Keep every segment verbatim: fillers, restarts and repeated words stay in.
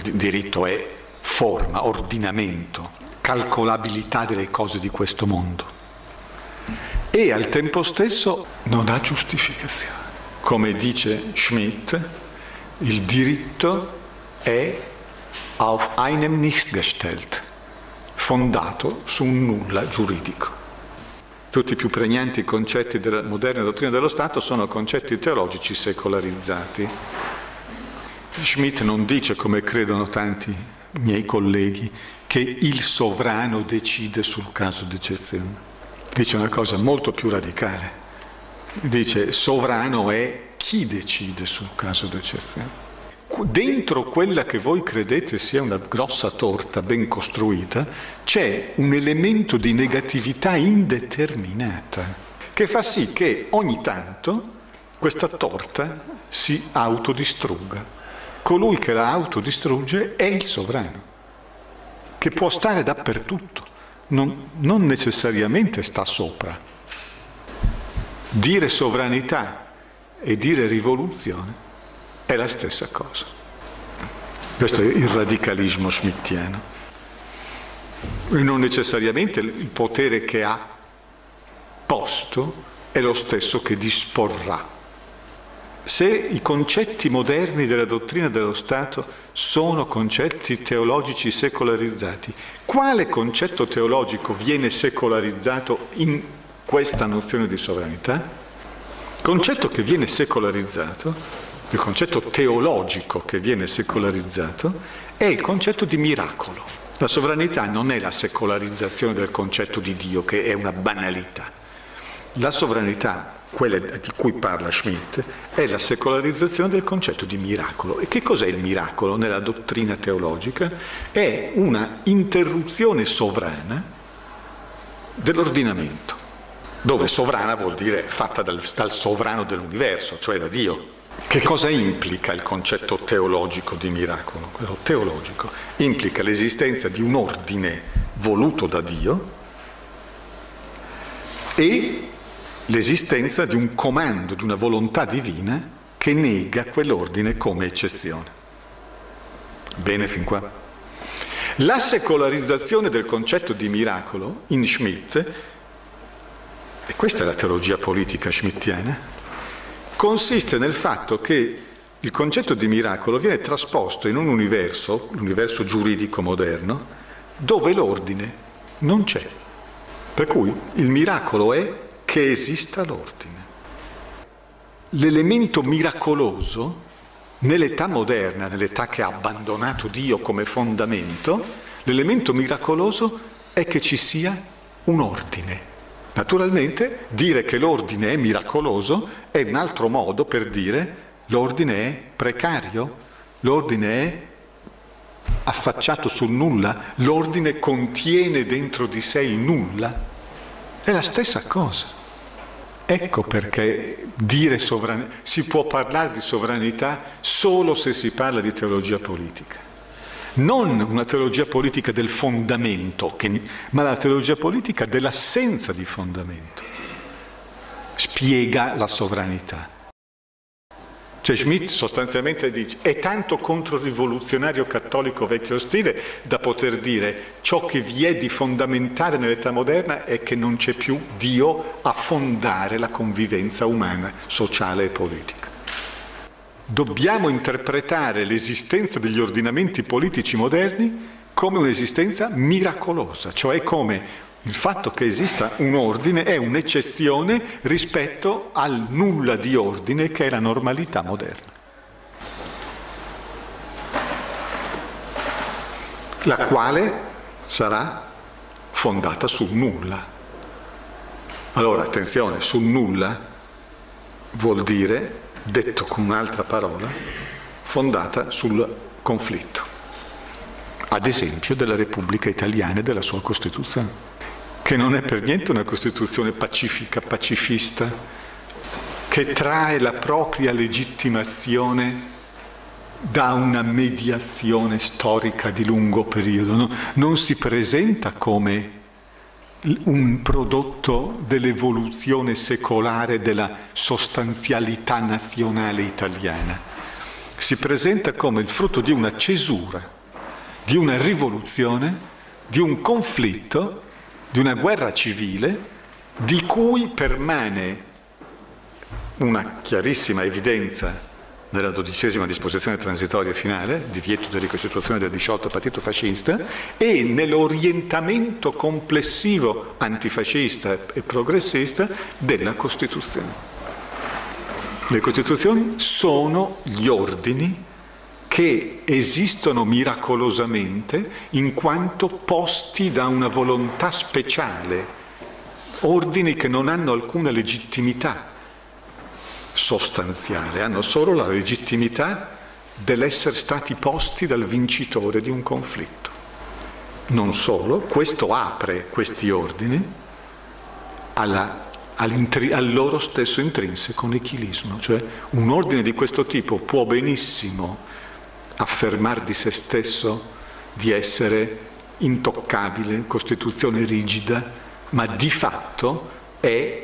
il diritto è forma, ordinamento, calcolabilità delle cose di questo mondo. E al tempo stesso non ha giustificazione. Come dice Schmitt, il diritto è auf einem Nichts gestellt, fondato su un nulla giuridico. Tutti i più pregnanti concetti della moderna dottrina dello Stato sono concetti teologici secolarizzati. Schmitt non dice, come credono tanti miei colleghi, che il sovrano decide sul caso d'eccezione. Dice una cosa molto più radicale. Dice, sovrano è chi decide sul caso d'eccezione. Dentro quella che voi credete sia una grossa torta ben costruita, c'è un elemento di negatività indeterminata, che fa sì che ogni tanto questa torta si autodistrugga. Colui che la autodistrugge è il sovrano, che può stare dappertutto. Non, non necessariamente sta sopra. Dire sovranità e dire rivoluzione è la stessa cosa. Questo è il radicalismo schmittiano. E non necessariamente il potere che ha posto è lo stesso che disporrà. Se i concetti moderni della dottrina dello Stato sono concetti teologici secolarizzati, quale concetto teologico viene secolarizzato in questa nozione di sovranità? Il concetto che viene secolarizzato, il concetto teologico che viene secolarizzato, è il concetto di miracolo. La sovranità non è la secolarizzazione del concetto di Dio, che è una banalità. La sovranità, quella di cui parla Schmitt, è la secolarizzazione del concetto di miracolo. E che cos'è il miracolo nella dottrina teologica? È una interruzione sovrana dell'ordinamento, dove sovrana vuol dire fatta dal, dal sovrano dell'universo, cioè da Dio. Che cosa implica il concetto teologico di miracolo? Quello teologico implica l'esistenza di un ordine voluto da Dio e l'esistenza di un comando, di una volontà divina che nega quell'ordine come eccezione. Bene fin qua? La secolarizzazione del concetto di miracolo in Schmitt, e questa è la teologia politica schmittiana, consiste nel fatto che il concetto di miracolo viene trasposto in un universo, l'universo giuridico moderno, dove l'ordine non c'è. Per cui il miracolo è che esista l'ordine. L'elemento miracoloso nell'età moderna, nell'età che ha abbandonato Dio come fondamento, l'elemento miracoloso è che ci sia un ordine. Naturalmente dire che l'ordine è miracoloso è un altro modo per dire l'ordine è precario, l'ordine è affacciato sul nulla, l'ordine contiene dentro di sé il nulla. È la stessa cosa. Ecco perché dire sovranità, si può parlare di sovranità solo se si parla di teologia politica. Non una teologia politica del fondamento, che, ma la teologia politica dell'assenza di fondamento. Spiega la sovranità. Cioè Schmitt sostanzialmente dice, è tanto controrivoluzionario cattolico vecchio stile da poter dire ciò che vi è di fondamentale nell'età moderna è che non c'è più Dio a fondare la convivenza umana, sociale e politica. Dobbiamo interpretare l'esistenza degli ordinamenti politici moderni come un'esistenza miracolosa, cioè come il fatto che esista un ordine è un'eccezione rispetto al nulla di ordine che è la normalità moderna. La quale sarà fondata sul nulla. Allora, attenzione, sul nulla vuol dire, detto con un'altra parola, fondata sul conflitto. Ad esempio della Repubblica Italiana e della sua Costituzione, che non è per niente una Costituzione pacifica, pacifista, che trae la propria legittimazione da una mediazione storica di lungo periodo. No? Non si presenta come un prodotto dell'evoluzione secolare della sostanzialità nazionale italiana. Si presenta come il frutto di una cesura di una rivoluzione, di un conflitto, di una guerra civile, di cui permane una chiarissima evidenza nella dodicesima disposizione transitoria finale, divieto di ricostituzione del disciolto partito fascista, e nell'orientamento complessivo antifascista e progressista della Costituzione. Le Costituzioni sono gli ordini che esistono miracolosamente in quanto posti da una volontà speciale, ordini che non hanno alcuna legittimità sostanziale, hanno solo la legittimità dell'essere stati posti dal vincitore di un conflitto. Non solo, questo apre questi ordini alla, al loro stesso intrinseco nichilismo, cioè un ordine di questo tipo può benissimo affermare di se stesso di essere intoccabile, Costituzione rigida, ma di fatto è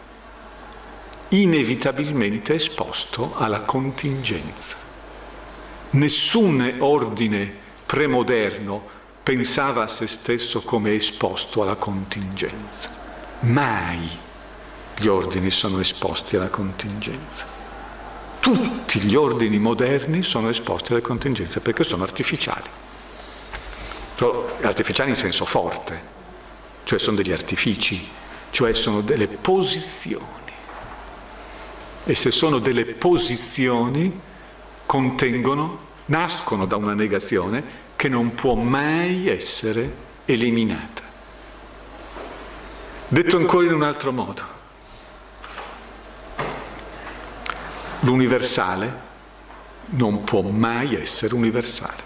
inevitabilmente esposto alla contingenza. Nessun ordine premoderno pensava a se stesso come esposto alla contingenza. Mai gli ordini sono esposti alla contingenza. Tutti gli ordini moderni sono esposti alla contingenza perché sono artificiali. Sono artificiali in senso forte, cioè sono degli artifici, cioè sono delle posizioni. E se sono delle posizioni, contengono, nascono da una negazione che non può mai essere eliminata. Detto ancora in un altro modo, l'universale non può mai essere universale.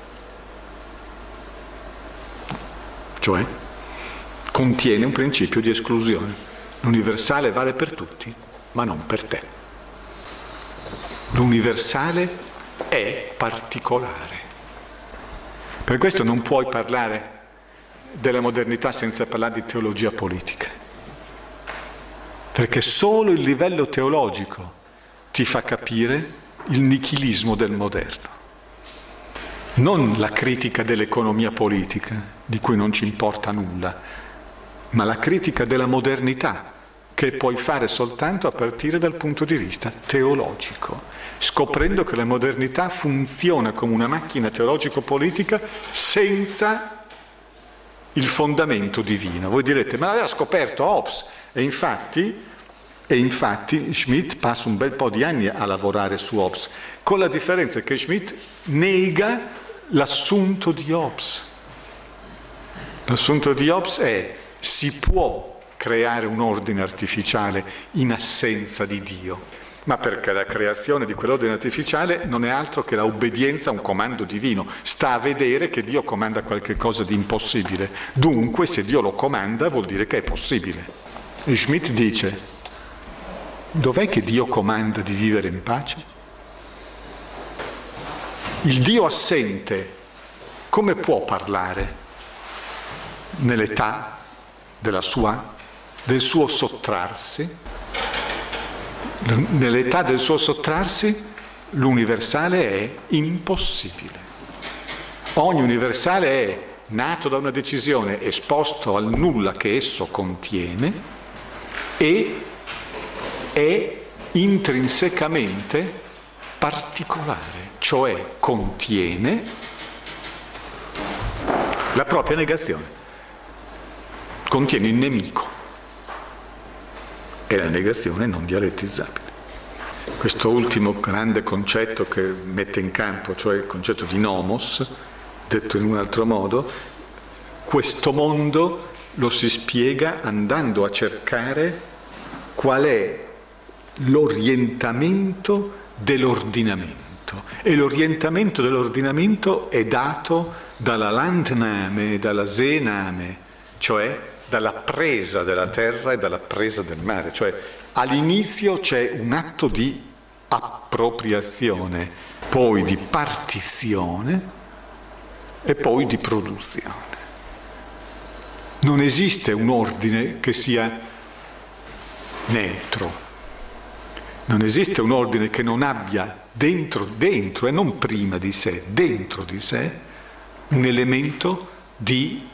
Cioè, contiene un principio di esclusione. L'universale vale per tutti, ma non per te. L'universale è particolare. Per questo non puoi parlare della modernità senza parlare di teologia politica. Perché solo il livello teologico ti fa capire il nichilismo del moderno. Non la critica dell'economia politica, di cui non ci importa nulla, ma la critica della modernità, che puoi fare soltanto a partire dal punto di vista teologico, scoprendo che la modernità funziona come una macchina teologico-politica senza il fondamento divino. Voi direte, ma l'aveva scoperto Hobbes, e infatti, e infatti Schmitt passa un bel po' di anni a lavorare su Hobbes, con la differenza che Schmitt nega l'assunto di Hobbes. L'assunto di Hobbes è: si può creare un ordine artificiale in assenza di Dio, ma perché la creazione di quell'ordine artificiale non è altro che la obbedienza a un comando divino. Sta a vedere che Dio comanda qualche cosa di impossibile. Dunque, se Dio lo comanda, vuol dire che è possibile. E Schmitt dice: dov'è che Dio comanda di vivere in pace? Il Dio assente come può parlare nell'età della sua, del suo sottrarsi? Nell'età del suo sottrarsi l'universale è impossibile. Ogni universale è nato da una decisione, esposto al nulla che esso contiene e è intrinsecamente particolare, cioè contiene la propria negazione, contiene il nemico. E la negazione non dialettizzabile. Questo ultimo grande concetto che mette in campo, cioè il concetto di nomos, detto in un altro modo, questo mondo lo si spiega andando a cercare qual è l'orientamento dell'ordinamento. E l'orientamento dell'ordinamento è dato dalla Landnahme e dalla Seenahme, cioè dalla presa della terra e dalla presa del mare, cioè all'inizio c'è un atto di appropriazione, poi di partizione e poi di produzione. Non esiste un ordine che sia neutro, non esiste un ordine che non abbia dentro, dentro e non prima di sé, dentro di sé, un elemento di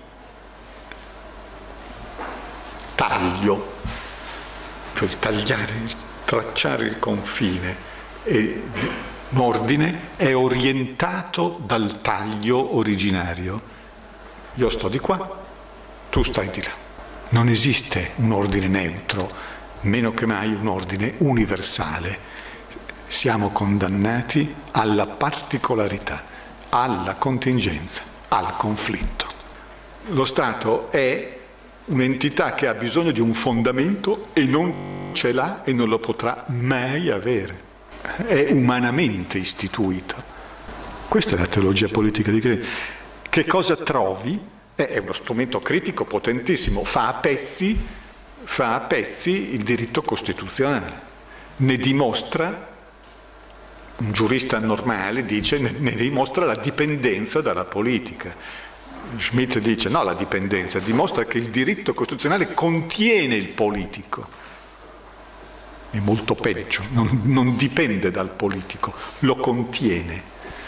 taglio, per tagliare, tracciare il confine. E un ordine è orientato dal taglio originario. Io sto di qua, tu stai di là. Non esiste un ordine neutro, meno che mai un ordine universale. Siamo condannati alla particolarità, alla contingenza, al conflitto. Lo Stato è un'entità che ha bisogno di un fondamento e non ce l'ha e non lo potrà mai avere. È umanamente istituito. Questa è la teologia politica di Cristo. Che cosa trovi? È uno strumento critico potentissimo, fa a pezzi, fa a pezzi il diritto costituzionale, ne dimostra, un giurista normale dice, ne, ne dimostra la dipendenza dalla politica. Schmitt dice no, la dipendenza dimostra che il diritto costituzionale contiene il politico. È molto peggio, non, non dipende dal politico, lo contiene.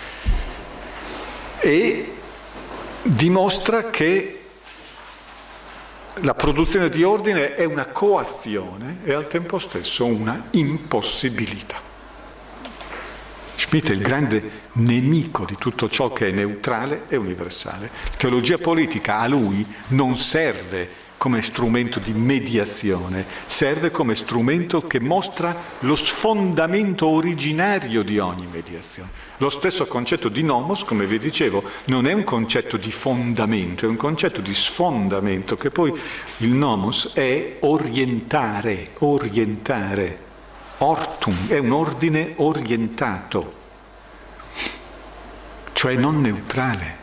E dimostra che la produzione di ordine è una coazione e al tempo stesso una impossibilità. Schmitt è il grande nemico di tutto ciò che è neutrale e universale. La teologia politica a lui non serve come strumento di mediazione, serve come strumento che mostra lo sfondamento originario di ogni mediazione. Lo stesso concetto di nomos, come vi dicevo, non è un concetto di fondamento, è un concetto di sfondamento, che poi il nomos è orientare, orientare, ortum, è un ordine orientato, cioè non neutrale.